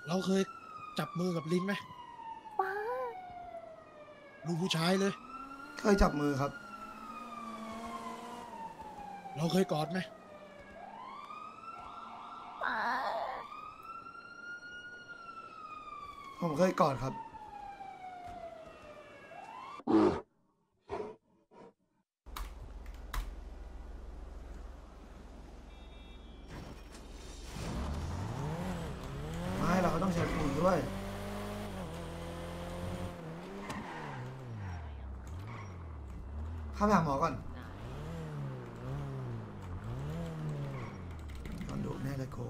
เราเคยจับมือกับลินไหมป้าลูกผู้ชายเลยเคยจับมือครับเราเคยกอดไหมป้าผมเคยกอดครับไม่เราก็ต้องใช้ปูนด้วยเข้าไปหาหมอก่อนนอนดุแน่เลยโก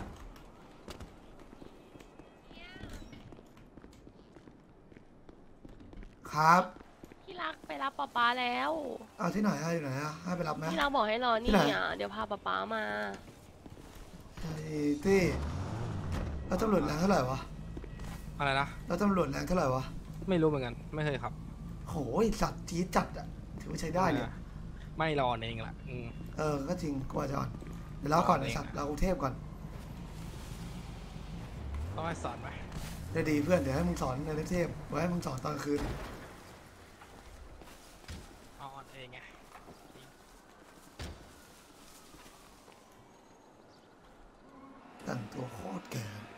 ครับพี่รักไปรับป๊าป๊าแล้วเอาที่ไหนอะอยู่ไหนอะให้ไปรับไหมพี่รักบอกให้รอที่นี่ไหนอ่ะเดี๋ยวพาป๊าป๊ามาไอ้ตี้แล้วตำรวจแรงเท่าไหร่วะอะไรนะแล้วตำรวจแรงเท่าไหร่วะไม่รู้เหมือนกัน ไม่เคยครับโหยสัตว์จี๊ดจัดอะถือว่าใช้ได้เนี่ยไม่รอเองละก็จริงกว่าจะอ่อนเดี๋ยวเราก่อนเอาไอ้เองสัตว์เรากรุงเทพก่อนต้องให้สอนไหมได้ดีเพื่อนเดี๋ยวให้มึงสอนในกรุงเทพไว้ให้มึงสอนตอนคืนเอาออนเองไงแต่งตัวโคตรแก่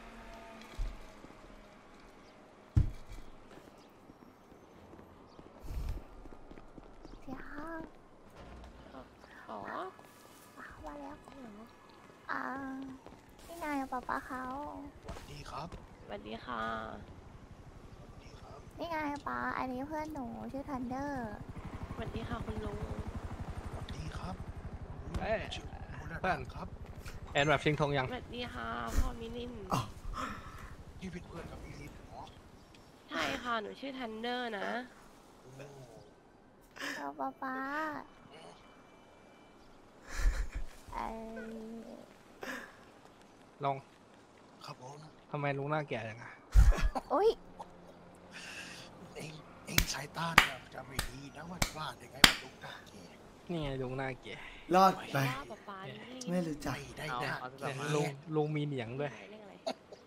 เสียห้างอ๋อป้ามาแล้วอ่านี่นายกับป้าเขาดีครับสวัสดีค่ะดีครับนี่ไงป้าอันนี้เพื่อนหนูชื่อทันเดอร์สวัสดีค่ะคุณลุงดีครับเอ้ยชื่อคุณเพื่อนครับแอนแบบชิงธงยังสวัสดีค่ะพ่อมินินที่เป็นเพื่อนกับพี่ลินเหรอใช่ค่ะ หนูชื่อทันเดอร์นะโอ้เราป้าเออลองครับผมทำไมลุงหน้าแก่ยังไงอุ้ยเองสายตาเนี่ยจะไม่ดีนะว่าจะว่ายังไงว่าลูกหน้าแก่นี่ไงลุงหน้าแก่รอดไปว่าป๊าป๊านี่ไม่รู้จักไม่ได้นะลุงมีเหนียงด้วยเรื่องอะไร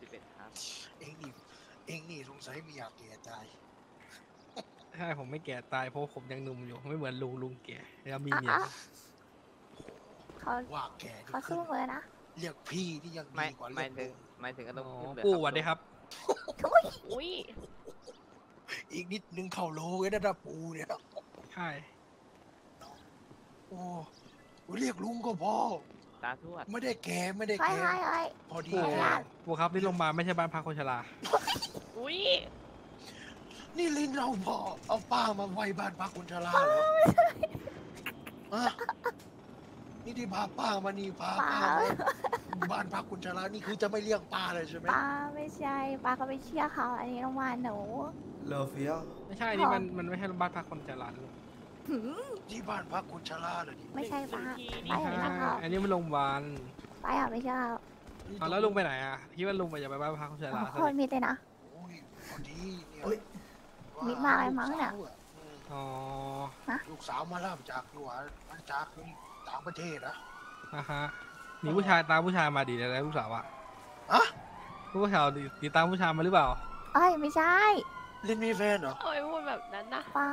เองนี่สงสัยไม่อยากแก่ตายใช่ผมไม่แก่ตายเพราะผมยังหนุ่มอยู่ ไม่เหมือนลุงแก่แล้วมีเหนียงเขาว่าแก่นี่เขาสู้เลยนะเรียกพี่นี่ยังไม่ดีกว่าไม่เรียกถึลุงงไม่ถึงอารมณ์ขึ้นเลยปู่สวัสดีครับอุ้ยอีกนิดนึงเข้าโลเลยนะปูเนี่ยใช่โอ้เรียกลุงก็พอตาทวดไม่ได้แก่ไม่ได้ใช่แก่ใช่ใช่พอดีปู่เลยปู่ครับนี่โรงพยาบาลไม่ใช่บ้านพักคนชราอุ้ยนี่ลินเราพอเอาป้ามาไว้บ้านพักคนชราเหรออะนี่ที่พาป้ามานี่พาป้าป้ามาบ้านพักคนชรานี่คือจะไม่เรียกป้าเลยใช่ไหมป้าไม่ใช่ป้าก็ไปเชื่อเขาอันนี้โรงพยาบาลหนูเลอเฟียวไม่ใช่นี่มันไม่ใช่บ้านพักคนชราลุงหืมที่บ้านพักคนชราเลยนี่ไม่ใช่ป้านี่ป้าอย่าไปใช่ทักเขาอันนี้มันโรงพยาบาลป้าอย่าไปเชื่อเขาเอาแล้วลุงไปไหนอ่ะคิดว่าลุงไปจะไปบ้านพักคนชราโคนมิดเลยนะโอ้ยพอดีเนี่ยโอ้ยมิดมาอะไรมั้งเนี่ยลูกสาวอะอ๋อลูกสาวมาล่าจากอยู่หวมาจากต่างประเทศนะฮะมีผู้ชายตามผู้ชายมาดีแล้วลูกสาวอะอะลูกสาวดีตามผู้ชายมาหรือเปล่าเอ้ยไม่ใช่ลินมีแฟนเหรอโอ้ยพูดแบบนั้นนะป้า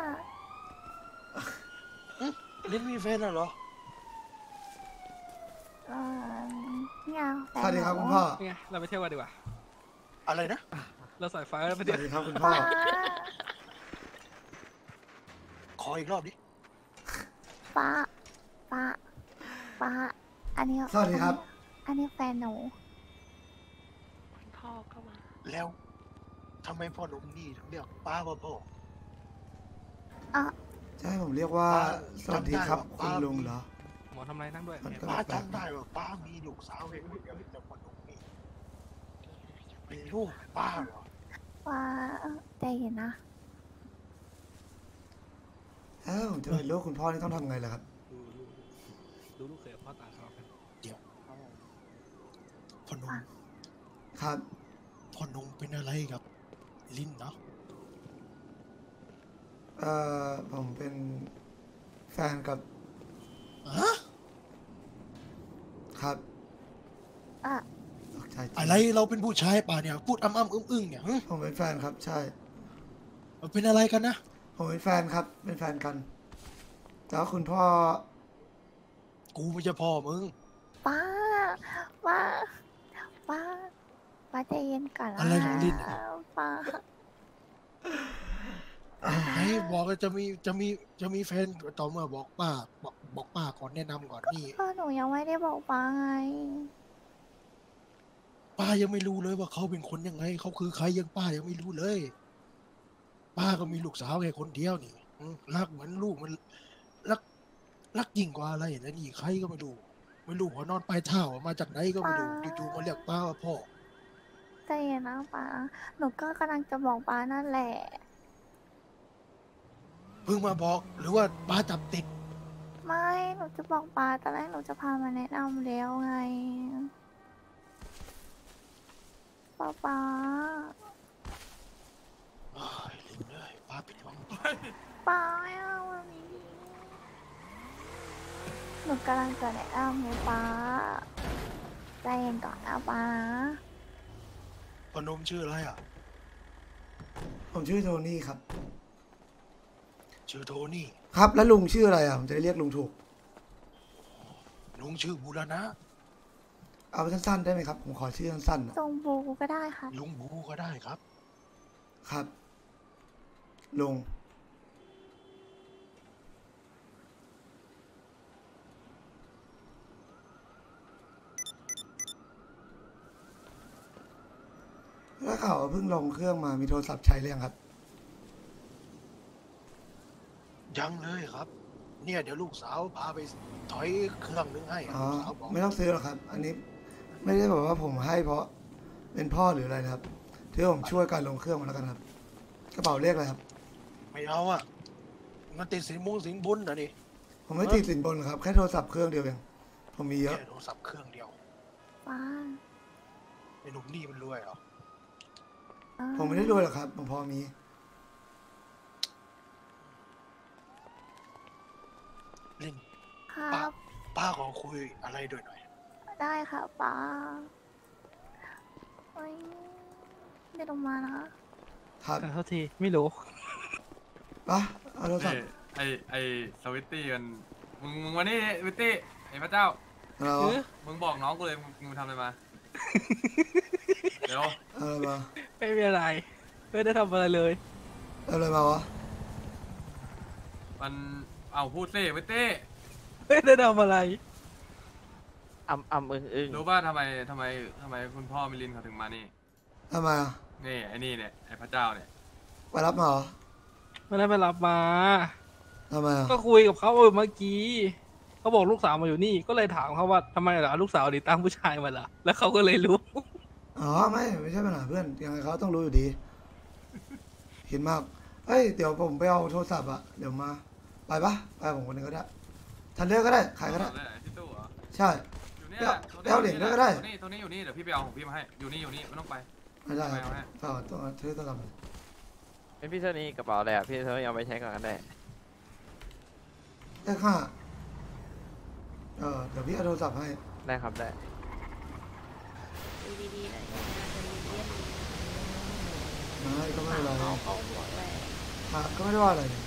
ลินมีแฟนเหรอเออเนี่ยแฟนสวัสดีครับหนูคุณพ่อนี่ไงเราไปเที่ยวกันดีกว่าอะไรนะเราใส่ไฟแล้วไปสเที่ยวัวสดีครับคุณพ่อป้าขออีกรอบดิป้าป้าป้าอันนี้สวัสดีครับอันนี้แฟนหนูคุณพ่อก็มาแล้วทำไมพ่อหนุ่มนี่ถึงเรียกป้าว่าพ่อจะให้ผมเรียกว่า สวัสดีครับ คุณลุงเหรอหมอทำไรนั่งด้วยมันก็ป้าจำได้ว่าป้ามีลูกสาวเองแต่พ่อหนุ่มนี่เป็นลูกป้าเหรอป้าใจเย็นนะผมจะเป็นลูกคุณพ่อนี่ต้องทำไงล่ะครับดูลูกเขยกับพ่อต่างกันพ่อหนุ่มครับพ่อหนุ่มเป็นอะไรกับลินเนาะผมเป็นแฟนกับฮะครับอ่ะตกใจใช่จงอะไรเราเป็นผู้ชายป่ะเนี่ยพูดอ้ำอึ้งเนี่ยหึผมเป็นแฟนครับ ใช่เราเป็นอะไรกันนะผมเป็นแฟนครับ เป็นแฟนกัน แต่ว่าคุณพ่อกูไม่ใช่พ่อมึงป้าป้าป้าป้าใจเย็นก่อนอะไรของลินอะป้าไหนบอกว่าจะมีแฟนต่อเมื่อบอกป้าบอกป้าก่อนแนะนำก่อนนี่ก็หนูยังไม่ได้บอกป้าไงป้ายังไม่รู้เลยว่าเขาเป็นคนยังไงเขาคือใครยังป้ายังไม่รู้เลย ป้าก็มีลูกสาวแค่คนเดียวนี่รักเหมือนลูกมันรักยิ่งกว่าอะไรแล้วนี่ใครก็ไม่รู้หัวนอนปลายเท้ามาจากไหนก็ไม่รู้จู่ๆมาเรียกป้าว่าพ่อใจเย็นนะป้าหนูก็กำลังจะบอกป้านั่นแหละเพิ่งมาบอกหรือว่าป้าจับติดไม่หนูจะบอกป้าตอนแรกหนูจะพามาแนะนำแล้วไงป้าเอ้ยลิงเลยป้าผิดหวังป้าไม่เอาแบบนี้หนูกำลังจะแนะนำไงป้าใจเย็นก่อนนะป้าพนมชื่ออะไรอ่ะผมชื่อโทนี่ครับชื่อโทนี่ครับ แล้วลุงชื่ออะไรอ่ะ ผมจะได้เรียกลุงถูกลุงชื่อบูรณะเอาสั้นๆได้ไหมครับ ผมขอชื่อสั้นๆอะทรงบูก็ได้ค่ะลุงบูก็ได้ครับครับ ลุง แล้วข่าวว่าเพิ่งลงเครื่องมา มีโทรศัพท์ใช้หรือยังครับยังเลยครับ เนี่ยเดี๋ยวลูกสาวพาไปถอยเครื่องนึงให้อ๋อลูกสาวบอกไม่ต้องซื้อหรอกครับ อันนี้ไม่ได้บอกว่าผมให้เพราะเป็นพ่อหรืออะไรนะครับถือว่าผมช่วยการลงเครื่องมาแล้วกันครับ กระเป๋าเลขอะไรครับไม่เอาอ่ะมันติดสินบุญนะนี่ผมไม่ติดสินบนหรอกครับ แค่โทรศัพท์เครื่องเดียวเอง ผมมีเยอะแค่โทรศัพท์เครื่องเดียวป้าไอ้หนุ่มนี่มันรวยเหรอผมไม่ได้รวยหรอกครับ ผมพอมีลินครับป้าขอคุยอะไรด้วยหน่อยได้ค่ะป้าเฮ้ยเดี๋ยวลงมานะครับแต่เท่าทีไม่รู้ปะเอาโทรศัพท์ไอสวิตตี้มันมึงวันนี้สวิตตี้ไอพระเจ้าเราเออมึงบอกน้องกูเลยมึงทำอะไรมา เดี๋ยวเอาอะไรมาไม่มีอะไรไม่ได้ทำอะไรเลยเอาอะไรมาวะมันเอาพูดสิสวิตตี้ไม่ได้ทำอะไรอึ้งรู้ป่ะทำไมคุณพ่อมิลินเขาถึงมานี่ทำไมอ่ะนี่ไอนี่เนี่ยไอพระเจ้าเนี่ยไปรับมาเหรอไม่ได้ไปรับมาทำไมอ่ะก็คุยกับเขาเมื่อกี้เขาบอกลูกสาวมาอยู่นี่ ก็เลยถามเขาว่าทำไมล่ะลูกสาวดีตั้งผู้ชายมาล่ะ แล้วเขาก็เลยรู้อ๋อไม่ใช่ปัญหาเพื่อนยังไงเขาต้องรู้อยู่ดีเห็นมากเอ้ยเดี๋ยวผมไปเอาโทรศัพท์อ่ะเดี๋ยวมาไปปะไปผมคนหนึงก็ได้ทันเลือกก็ได้ใครก็ได้ที่ตู้เหรอใช่อยู่เนี่ยไปเอาเหรียญด้วยก็ได้ตัวนี้อยู่นี่เดี๋ยวพี่ไปเอาของพี่มาให้อยู่นี่ไม่ต้องไปไม่ได้ครับไม่เอาแน่ต่อตัวซื้อโทรศัพท์เป็นพี่เท่านี้กระเป๋าอะไรอ่ะพี่เท่านี้เอาไปใช้ก่อนก็ได้เลขห้าเดี๋ยวพี่เอาโทรศัพท์ให้ได้ครับได้ดูดีๆหน่อยนะจะมีเลี่ยนไม่ก็ไม่เป็นไรเขาห่วงแหละครับก็ไม่ได้ว่าอะไรนี่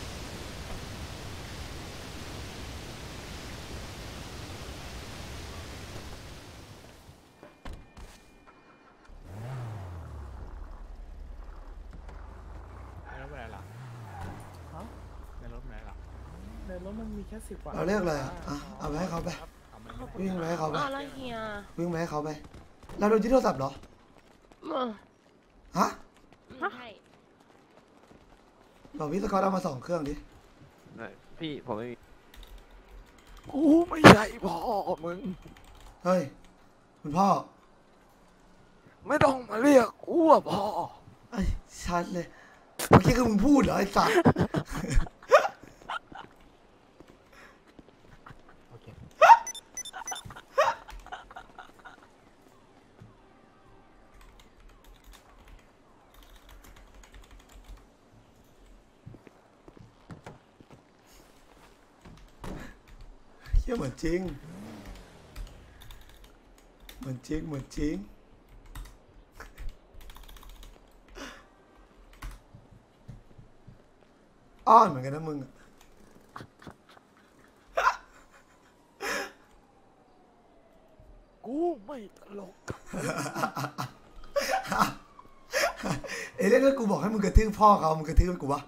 ในรถไปไหนล่ะฮะในรถไปไหนล่ะในรถมันมีแค่10 กว่าเราเรียกอะไรอ่ะเอาไปให้เขาไปเอามันไม่วิ่งไปให้เขาไปอ้าวแล้วเฮียวิ่งไปให้เขาไปเราโดนยึดโทรศัพท์เหรอ ฮะใช่บอกพี่สกอตเอามา2 เครื่องดิพี่ผมไม่มีกูไม่ใช่พ่อมึงเฮ้ยคุณพ่อไม่ต้องมาเรียกกูว่าพ่อไอ้ยชัดเลยเมื่อกี้คือมึงพูดเหรอไอ้สัตว์โอเคเฮียเหมือนจริงเหมือนจริงอ้อนเหมือนกันนะมึงอะกูไม่ตลกเอเลี่ยนก็กูบอกให้มึงกระทืบพ่อเขามึงกระทืบกูวะ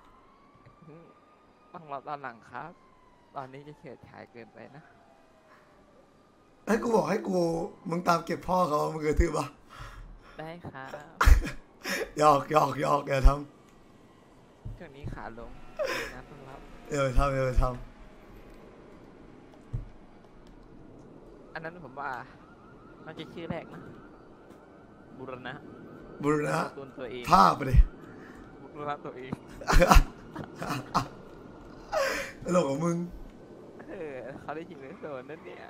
ต้องรอตอนหลังครับ ตอนนี้จะเฉิดฉายเกินไปนะให้กูบอกให้กูมึงตามเก็บพ่อเขามึงกระทืบวะได้ครับหยอกอย่าทช่วงนี้ขาลงมีงานต้องรับำอย่าไปทอันนั้นผมว่าน่าจะชื่อแรกนะ บุรณะำบุรณะตัวเองท่าไปดิบุรณะตัวเองตลกของมึงเขาได้ยิงในโซนนั่นเนี่ย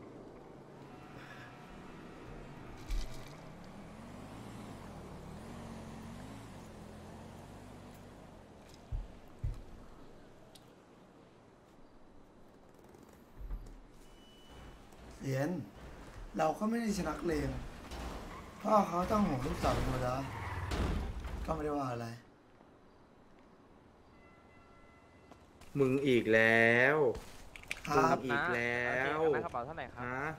เหรียญเราก็ไม่ได้ชนะเลนพ่อเขาต้องห่วงลูกสาวเป็นธรรมดาก็ไม่ได้ว่าอะไรมึงอีกแล้วครับอีกแล้วโอเคกระเป๋าเท่าไหร่ครับฮะ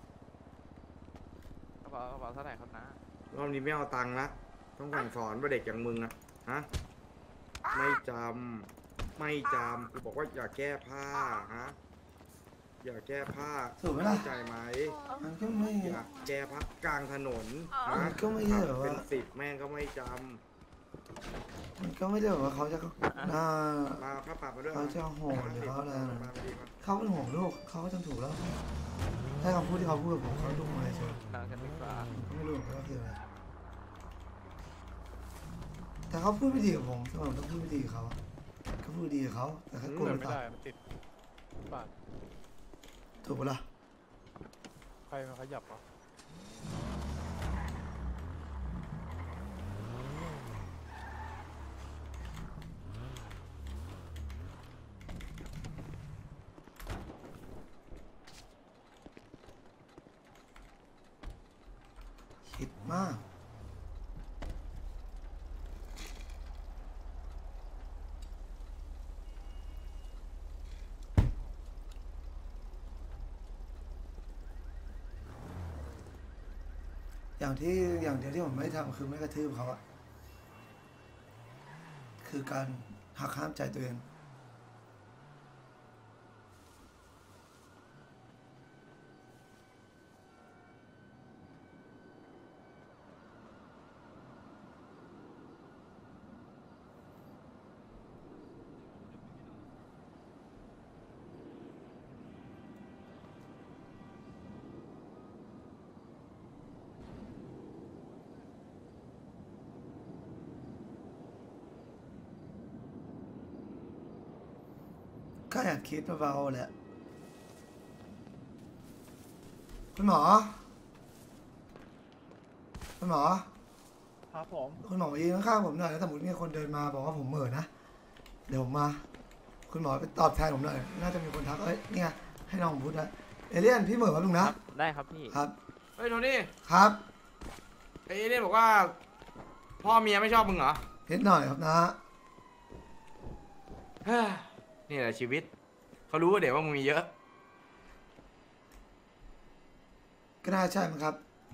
กระเป๋าเท่าไหร่ครับนะรอบนี้ไม่เอาตังค์ละต้องสั่งสอนว่าเด็กอย่างมึงอะฮะไม่จำกูบอกว่าอย่าแก้ผ้าฮะอย่าแก้ผ้าถูกไหมล่ะเข้าใจไหมมันก็ไม่อย่าแก้ผ้ากลางถนนมัฮะนก็ไม่ใช่แบบว่าเป็นสิบแม่งก็ไม่จมันก็ไม่ได้แบบว่าเขาจะน่าำมาค่าปรับมาด้วยเขาจะโหดหรือเขาอะไรมาดีมาเขาเป็นห่วงลูกเขาก็ทำถูกแล้วถ้าคำพูดที่เขาพูดกับผมเขาลูกมาเฉยต่างกันดีกว่าก็ไม่รู้เหมือนกันว่าคืออะไรแต่เขาพูดไม่ดีกับผมทำไมผมต้องพูดไม่ดีกับเขาเขาพูดดีกับเขาแต่เขาโกรธเดินไปไม่ตัดได้มันติดบาทถูกปะล่ะใครมาขยับวะคิดมากอย่างเดียวที่ผมไม่ทำคือไม่กระทืบเขาอะคือการหักห้ามใจตัวเอง ก็อยากคิดเบาๆแหละคุณหมอ คุณหมอครับผมคุณหมอมายืนข้างๆผมหน่อยแล้วสมมติมีคนเดินมาบอกว่าผมเหม่อนะ เดี๋ยวผมมา คุณหมอไปตอบแทนผมหน่อย น่าจะมีคนทัก เอ้ยนี่ไงให้น้องผมพูดนะเอเลี่ยนพี่เหม่อครับลุงคนะรับได้ครับพี่ครับเฮ้ยโทนี่ครับไอ้เนี่ยบอกว่า พ่อเมียไม่ชอบมึงเหรอนิดหน่อยครับนะเฮ้ยนี่แหละชีวิต เขารู้ว่าเดี๋ยวว่ามึงมีเยอะก็น่าใช่มั้งครับ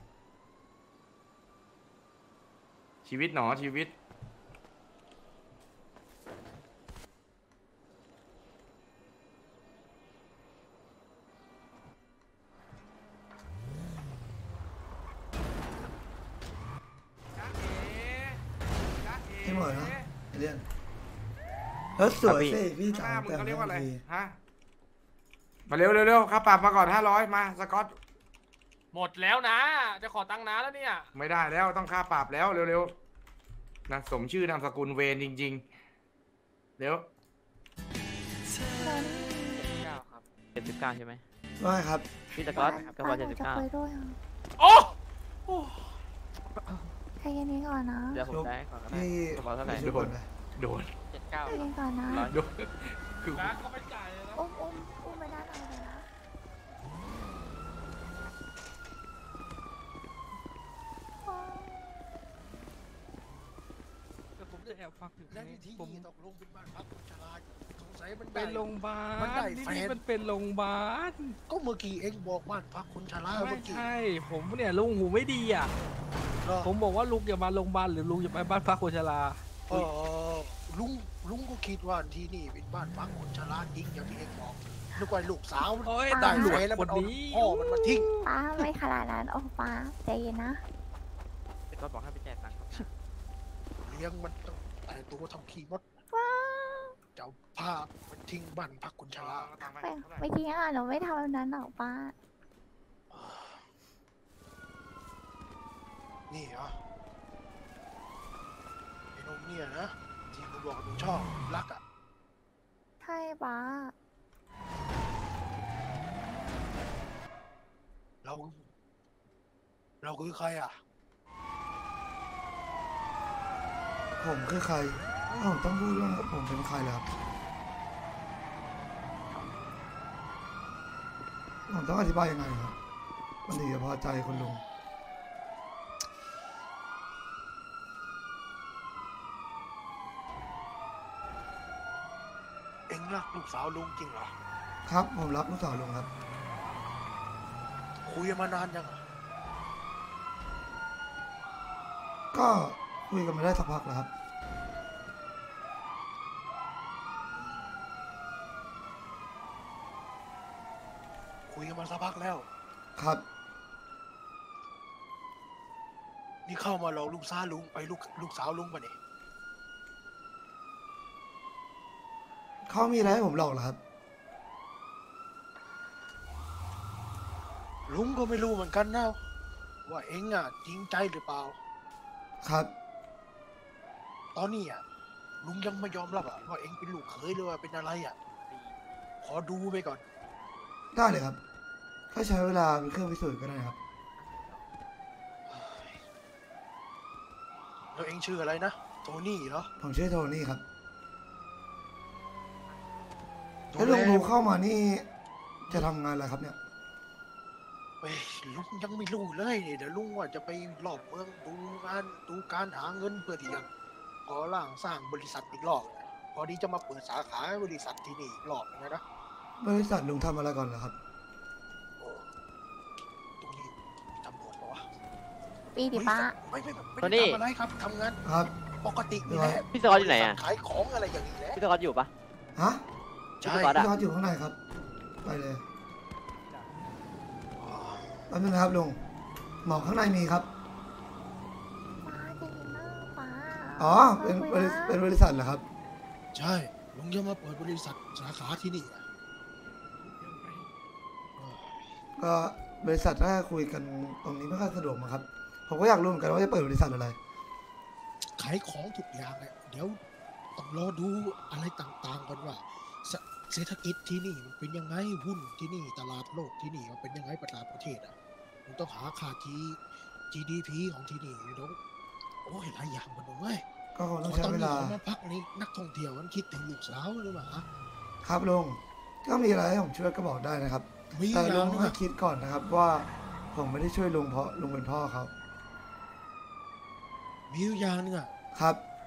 ชีวิตหนอชีวิตพี่เหม่อนะเอเลี่ยนแล้วสวยสิพี่ข้างหจ๋าน้ามึงแต่งเขาเรียกว่าอะไรทีฮะ มาเร็วเร็วค่าปรับมาก่อน500มาสกอตหมดแล้วนะ จะขอตังค์น้าแล้วเนี่ยไม่ได้แล้วต้องค่าปรับแล้วเร็วๆนะสมชื่อนามสกุลเวนจริงๆ เร็ว 79ครับ79ใช่ไหมว่าไงครับพี่ตะก๊อตกระเป๋าจะไปด้วยอ่ะโอ้ใจเย็นๆก่อนนะ 79เดี๋ยวผมได้ก่อนก็ได้พี่กระเป๋าเท่าไหร่พี่ช่วยก่อนนะโดนใจ 79 เย็นก่อนนะโดนคือน้าก็ไม่จ่ายเลยนะอุ้มไม่ได้เลยนะแต่ผมจะแหอบฟังอยู่และนี่ที่ผมนี่ตกลงเป็นบ้านพักคนชราสงสัยมันเป็นโรงพยาบาลมันได้นี่แฟนมันเป็นโรงพยาบาลก็เมื่อกี้เองบอกบ้านพักคนชราไม่เมื่อกี้ใช่ผมเนี่ยลุงหูไม่ดีอ่ะเหรอผมบอกว่าลุงอย่ามาโรงพยาบาลหรือลุงอย่าไปบ้านพักคนชราเออลุงก็คิดว่าที่นี่เป็นบ้านพักคนชราจริงอย่างที่เองบอกนึกว่าลูกสาวมันโอ้ยได้ตำรแฟวจนแล้วคมันนเอานี้พ่อมันมาทิ้งป้าไม่ขนาดนั้นโอ้ป้าใจเย็นนะพี่ก๊อตบอกให้ไปจ่ายตังค์ครับเลี้ยงมันต้องแต่ตัวทำขี้มดว้าจะเอาผ้ามันทิ้งบ้านพักคนชราเอาตังค์ไปไม่เท่าไหร่ไม่จริงอ่ะหนูไม่ทำแบบนั้นหรอกป้านี่เหรอไอ้นมเนี่ยนะที่มึงบอกมึงชอบรักอ่ะใช่ป้าเราคือใครอ่ะผมคือใครอ้าวต้องพูดว่าผมเป็นใครแล้วผมต้องอธิบายยังไงครับมันถึงจะพอใจคุณลุงเอ็งรักลูกสาวลุงจริงเหรอครับผมรับลูกสาวลุงครับคุยกันมานานยังอะก็คุยกันมาได้สักพักแล้วครับคุยกันมาสักพักแล้วครับนี่เข้ามาหลอกลูกสาวลุงไปลูกสาวลุงปะเนี่ยเขามีอะไรให้ผมหลอกเหรอครับลุงก็ไม่รู้เหมือนกันนะว่าเอ็งอ่ะจริงใจหรือเปล่าครับตอนนี้อ่ะลุงยังไม่ยอมรับอ่ะว่าเอ็งเป็นลูกเขยหรือว่าเป็นอะไรอ่ะ ขอดูไปก่อนได้เลยครับถ้าใช้เวลาเป็นเครื่องพิสูจน์ก็ได้ครับแล้วเอ็งชื่ออะไรนะโทนี่เหรอผมชื่อโทนี่ครับโทแล้วลุงนี่ดูเข้ามานี่จะทำงานอะไรครับเนี่ยเฮ้ยลุงยังไม่รู้เลยเดี๋ยวลุงว่าจะไปรอบเมืองดูการหาเงินเพื่อที่จะก่อร่างสร้างบริษัทอีกรอบพอดีจะมาเปิดสาขาบริษัทที่นี่อีกรอบนึงนะบริษัทลุงทำอะไรก่อนเหรอครับโอ้ตรงนี้มีตำรวจปะวะปีดิป้าไม่โทได้นี่ทำอะไรครับทำงานครับปกตินี่แหละพี่สกอตอยู่ไหนอะขายของอะไรอย่างนี้แหละพี่ก๊อตอยู่ปะฮะใช่พี่ก๊อตพี่อะเขาอยู่ข้างในครับ ไปเลยแป๊บนึงนะครับลุงหมอข้างในมีครับป้าใจเย็นนะป้าอ๋อ เป็นบริษัทเหรอครับใช่ลุงจะมาเปิดบริษัทสาขาที่นี่อะเออก็บริษัทถ้าคุยกันตรงนี้ไม่ค่อยสะดวกมั้งครับ ผมก็อยากรู้เหมือนกันว่าจะเปิดบริษัทอะไรขายของทุกอย่างเลยเดี๋ยวต้องรอดูอะไรต่างๆก่อนว่าเศรษฐกิจที่นี่มันเป็นยังไงหุ้นที่นี่ตลาดโลกที่นี่มันเป็นยังไงประเทศอ่ะมันต้องหาค่าGDP ของที่นี่เดี๋ยวโอ้ยหลายอย่างมันเว้ยก็คงขต้อองใช้ตอนเวนี้ลาเขามาพักนี่นักท่องเที่ยวมันคิดถึงลูกสาวหรือเปล่าฮะครับลุงก็มีอะไรให้ผมช่วยก็บอกได้นะครับมีอแต่ลุย่าง งนึงให้อะคิดก่อนนะครับว่าผมไม่ได้ช่วยลุงเพราะลุงเป็นพ่อเขามีอยู่อย่างนึงอะครับ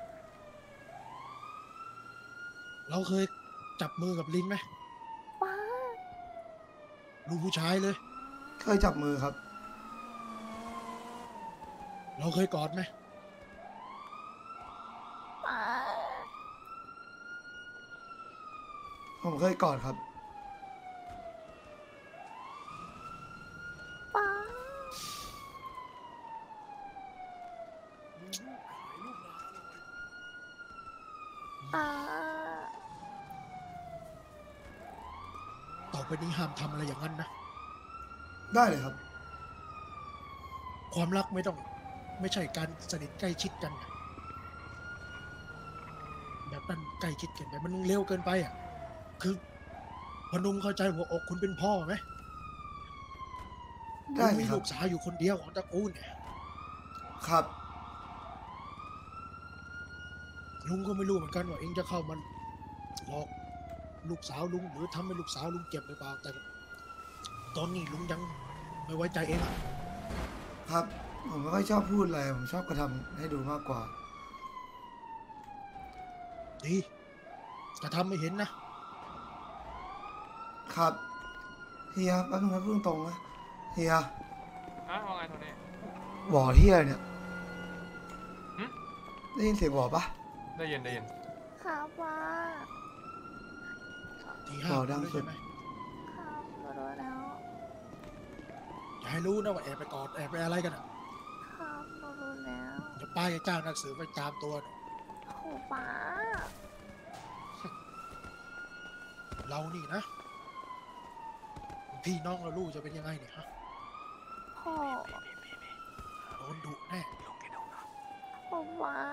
เราเคยจับมือกับลินไหมป้าลูกผู้ชายเลยเคยจับมือครับเราเคยกอดไหมป้าผมเคยกอดครับป้าป้าต่อไปนี้ห้ามทำอะไรอย่างนั้นนะได้เลยครับความรักไม่ใช่การสนิทใกล้ชิดกันนะแบบนั้นใกล้ชิดกันไปมันเร็วเกินไปอ่ะ คือพนมเข้าใจหัวอกคุณเป็นพ่อไหมได้คุณเลมียครัลูบกสาวอยู่คนเดียวของตระกูลเนี่ยครับลุงก็ไม่รู้เหมือนกันว่าเองจะเข้ามันหลอกลูกสาวลุงหรือทำให้ลูกสาวลุงเจ็บหรือเปล่าแต่ตอนนี้ลุงยังไม่ไว้ใจเองอะครับ ผมไม่ค่อยชอบพูดอะไร ผมชอบกระทำให้ดูมากกว่าดีจะทำไม่เห็นนะครับเฮียแป๊บนึงนะพูดตรงๆนะเฮียว่าไงโทนี่หวอเฮียอะไรเนี่ยหึได้ยินเสียงหวอปะได้ยินได้ยินครับป้าทีห้าอ๋อดังสุดใช่ไหมครับรู้แล้วอย่าให้รู้นะว่าแอบไปกอดแอบไปอะไรกันอ่ะครับรู้แล้วเดี๋ยวป้าจะจ้างนักสืบไปตามตัวน่ะโหป้าเรานี่นะพี่น้องเราลูกจะเป็นยังไงเนี่ยฮะโหโดนดุแน่โหป้า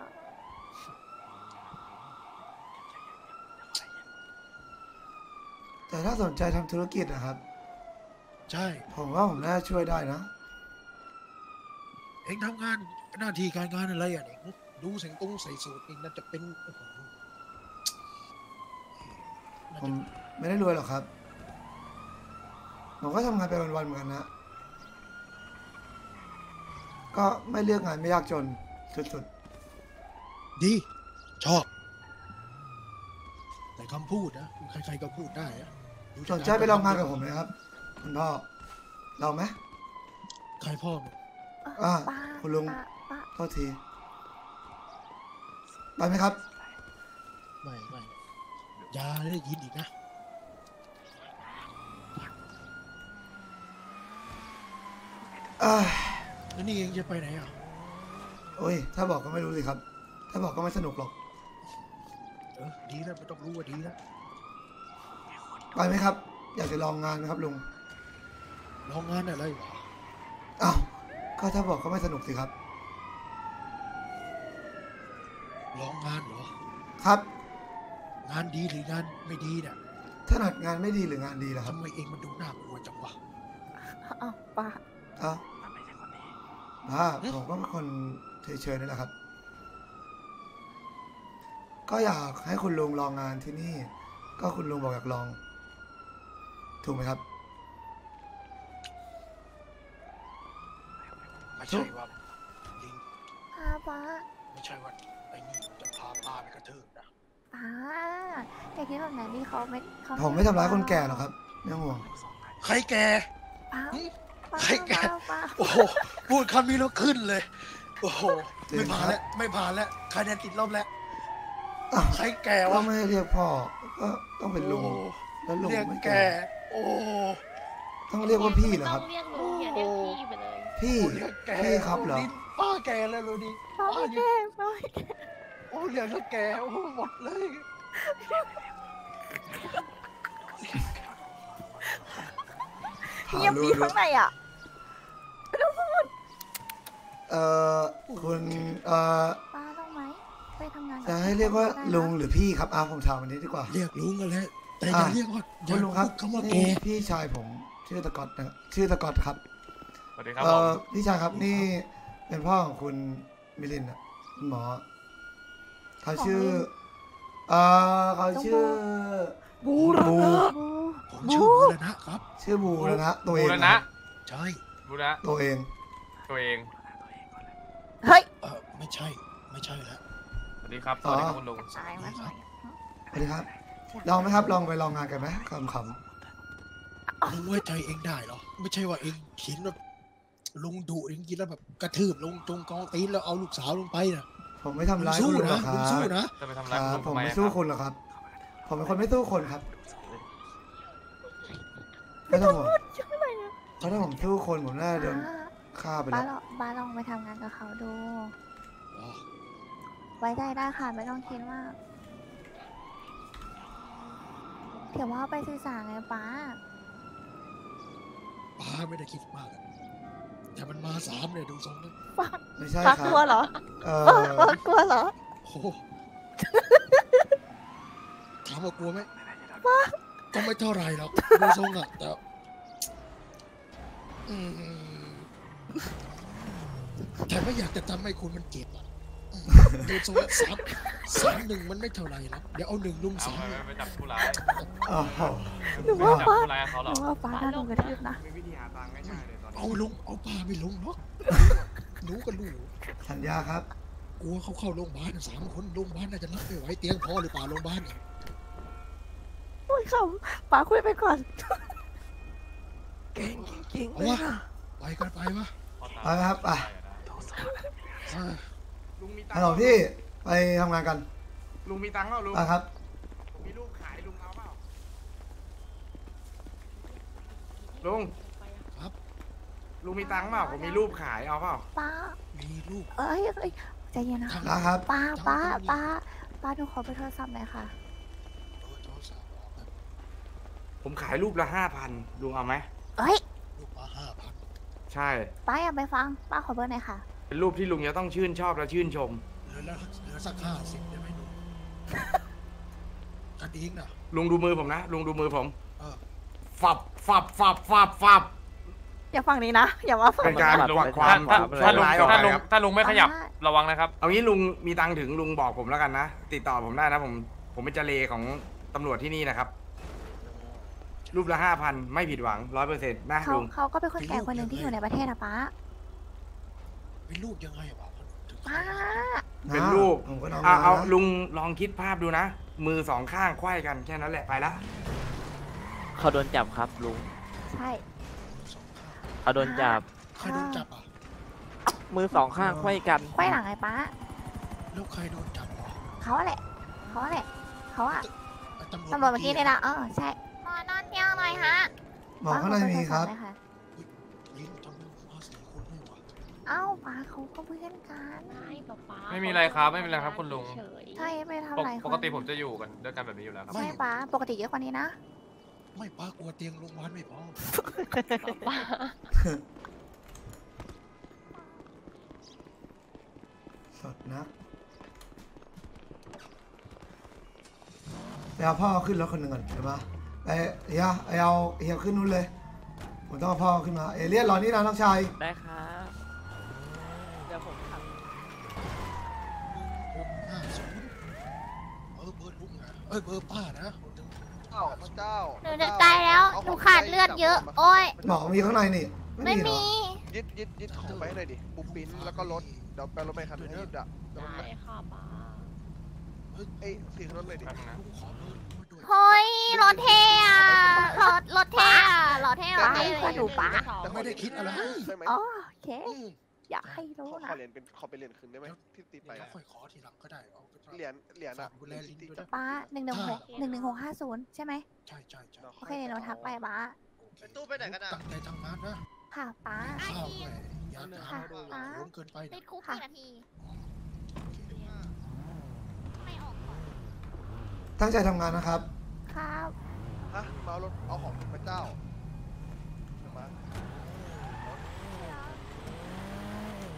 แต่ถ้าสนใจทำธุรกิจนะครับใช่ผมว่าผมน่าจะช่วยได้นะเองทำงานหน้าที่การงานอะไรอ่ะเนี่ยดูเสียงตุ้งใส่สูตรนี่น่าจะเป็นโอ้โหน่าผมจะไม่ได้รวยหรอกครับ ผมก็ทำงานไปวันๆเหมือนกันนะ ก็ไม่เลือกงานไม่ยากจนสุดดีชอบ แต่คำพูดนะใครๆก็พูดได้อะดูๆจากสนใจไปลองงานกับผมไหมครับ คุณพ่อลองไหมใครพ่อมึงอ่าป้าคุณลุงป้าโทษที ไปไหมครับไม่อย่าได้ยินอีกนะ แล้วนี่เองจะไปไหนอ่ะโอ้ย ถ้าบอกก็ไม่รู้สิครับ ถ้าบอกก็ไม่สนุกหรอกดีแล้วไม่ต้องรู้ว่าดีแล้วไปไหมครับ อยากจะลองงานนะครับลุงลองงานอะไรวะอ้าวก็ถ้าบอกก็ไม่สนุกสิครับลองงานเหรอครับงานดีหรืองานไม่ดีเนี่ยถนัดงานไม่ดีหรืองานดีล่ะครับทำไมเองมันดูน่ากลัวจังวะอ้าวป้าอ้าวบ้าผมก็เป็นคนเฉยๆนี่แหละครับ ก็อยากให้คุณลุงลองงานที่นี่ ก็คุณลุงบอกอยากลอง ถูกไหมครับไม่ใช่ว่าลิงป้าไม่ใช่ว่าไอ้นี่จะพาป้าไปกระทืบนะป้าอย่าคิดแบบนั้นดิเขาไม่เขาผมไม่ทำร้ายคนแก่หรอกครับไม่ต้องห่วงใครแกป้าป้าใครแกป้าโอ้โหพูดคำนี้แล้วขึ้นเลย โอ้โหจริงไม่ผ่านครับแล้วไม่ผ่านแล้วคะแนนติดลบแล้วอ้าวใครแกก็วะไม่ให้เรียกพ่อ ก็ต้องเป็นลุงโอ้โหแล้วลุงเรียกไม่แกแก่โอ้โหต้องเรียกว่าพี่เหรอครับต้องเรียกลุงอย่าเรียกพี่ไปเลยพี่เรียกแกพี่ครับเหรอนี่ป้าแกแล้วดูดิป้าป้าไม่ยังแก่ป้าไม่แก่โอ้เรียกแล้วแกโอ้โหหมดเลยถามเงียบรู้ดีข้างในอ่ะเอ่อคุณป้าต้องไหมไปทำงานกับจะให้เรียกว่าได้นะลุงหรือพี่ครับผมถามวันนี้ดีกว่าเรียกลุงกันแล้วแต่อย่าอ่ะเรียกว่าอคุย่าณลุงครับพูดคำว่าแกนี่พี่ชายผมชื่อตะกอตนะชื่อตะกอตครับสวัสดีครับผมพี่ชายครับนี่เป็นพ่อของคุณมิลินอ่ะคุณหมอเขาชื่อเขาชื่อบูบูผมชื่อบูรณะครับชื่อบูแล้วนะตัวเอบูงรนะณะใช่บูรณะตัวเองตัวเองเฮ้ยไม่ใช่แล้วสวัสดีครับ สวัสดีครับคุณลุงตายมาหน่อยสวัสดีครับ ลองไหมครับ ลองไปลองงานกันไหมขำลุงไว้ใจเองได้เหรอไม่ใช่ว่าเองเขียนแบบลุงดุเองกินแล้วแบบกระทืบลงตรงกองตีนแล้วเอาลูกสาวลงไปนะๆผมไม่ทำลุงร้ายสู้คุณหรนะอกคลุรังสู้บนะจะไปทำคร้ายรัคุณลุงบผมทำไมไม่อะสู้ครับคุณหรอกครับ ผมเป็นคนไม่สู้คนครับ ไม่ต้องห่วงเพราะถ้าผมสู้คนผมน่าจะโดนฆ่าไปป้าแล้วลองไปทำงานกับเขาดู ไว้ใจได้ค่ะไม่ต้องคิดมากเดี๋ยวว่าไปสื่อสารไงป้าป้าไม่ได้คิดมากอะแต่มันมา3เนี่ยดูทรงนะไม่ใช่ป้าครักลัวบเหรอเอป้ากลัวเหรอโอ้โหถามว่ากลัวไหมก็ไม่เท่าไหรหรอกดูทรงอะแต่อืมแต่ไม่อยากจะทำให้คุณมันเจ็บอะดูทรงอะ3-1มันไม่เท่าไหรหรอกเดี๋ยวเอา1 ลุมเอา 3 ไปจับผู้ร้ายโอ้โหหนูไปว่าจับป้าผู้ร้ายเขาหเหรนูอว่าป้าถ้าหนูกระทืบนะมีวิธีหาตังค์ง่ายๆเลยตอนนี้เอาลุงเอาป้าไม่ลงหรอกหนูกับลูกสัญญาครับกลัวเขาเข้าโรงพยาบาล3 คนโรงพยาบาลน่าจะรับไม่ไหวเตียงพอหรือเปล่าโรงพยาบาลเนี่ยอุ้ยขำป้าคุยไปก่อนเก่งจริงๆเลยนะไปกันไปวะไปครับไปลุงมีตังฮัลโหลค์พี่ไปทำงานกันลุงมีตังค์เปล่าลุงไปครับผมมีรูปขายลุงเอาเปล่าลุงครับลุงมีตังค์เปล่าผมมีรูปขายเอาเปล่าป้ามีลูกเอ้ยใจเย็นนะนะครับป้าหนูขอไปโทรศัพท์หน่อยค่ะโทรศัพท์ออกครับผมขายรูปละ5,000ลุงเอาไหมเอ้ยลูกมา5,000 ใช่ป้าอย่าไปฟัง ป้าขอเบอร์หน่อยค่ะเป็นรูปที่ลุงจะต้องชื่นชอบและชื่นชมเหลือสัก50ได้ไหมหนูกันเองนะลุงดูมือผมนะลุงดูมือผมเออฟับฟับฟับฟับฟับอย่าฟังนี้นะ อย่าว่าฟังเป็นการลุงกวักความถ้าลุงร้ายออกไปครับถ้าลุงไม่ขยับระวังนะครับเอางี้ลุงมีตังค์ถึงลุงบอกผมแล้วกันนะ ติดต่อผมได้นะผมเป็นเจเลของตำรวจที่นี่นะครับ รูปละ5,000ไม่ผิดหวัง100%นะลุงเขาก็เป็นคนแก่คนหนึ่งที่อยู่ในประเทศอะป้าเป็นลูกยังไงวะถึงป้าเป็นรูปผมก็นอนเอานะลุงลองคิดภาพดูนะ มือ2 ข้างไขว้กันแค่นั้นแหละไปละเขาโดนจับครับลุงใช่สองข้างเขาโดนจับใครโดนจับอ่ะมือ2 ข้างไขว้กันไขว้หลังไงป้าแล้วใครโดนจับวะเขาอะแหละเขาอะไอ้ตำรวจเมื่อกี้นี่แหละใช่นอนเที่ยวหน่อยฮะบอกข้างในมีครับป้าขอโทษหน่อยะยิงทำไมมา4 คนไม่วะเอ้าป้าเขาก็เพื่อนกันไม่มีอะไรครับไม่มีอะไรครับคุณลุงใช่ไม่ทำอะไรปกติผมจะอยู่กันด้วยกันแบบนี้อยู่แล้วครับใช่ป้าปกติเยอะกว่านี้นะไม่ป้ากลัวเตียงโรงพยาบาลไม่พอสดนะไปเอาพ่อขึ้นรถคนหนึ่งก่อนเดี๋ยวมาไปเฮียเอาเฮียขึ้นนู้นเลย ผมต้องเอาพ่อขึ้นมาเอเลี่ยนรอนี่นะน้องชายได้ครับเดี๋ยวผมขับ 650เบอร์ลุงนะเบอร์ป้านะพระเจ้าหนูจะตายแล้วหนูขาดเลือดเยอะ โอ้ยหมอมีข้างในนี่ไม่เหรอมียึดของไปให้หน่อยดิปูปิ้นแล้วก็รถเดี๋ยวไปรถไม่คันให้ยึดอ่ะได้ค่ะป้าเอ้ยสีรถเลยดิลุงขอเบอร์ลุงด้วยเฮ้ยรถเท่อะรถเท่อะรถเท่อะให้เพื่อนหนูป้าแต่ไม่ได้คิดอะไรใช่ไหมอ๋อโอเค อยากให้รู้ขนะอเหรียญเป็นขอเป็นเหรียญคืนได้ไหมที่ตีไปแล้วอะค่อยขอทีหลังก็ได้เอาไปเหรียญอะดูแลลิ้นด้วยนะป้า11650ใช่ไหมใช่ใช่โอเคเดี๋ยวเราทักไปป้าตู้ไปไหนกันอะตั้งใจทำงานนะค่ะป้าข้าวด้วยอย่าทค่ะำล้มเกินไปตินะดคุกกี่นาทีไม่ออกก่อนตั้งใจทำงานนะครับครับฮะมาเอารถเอาของพระเจ้า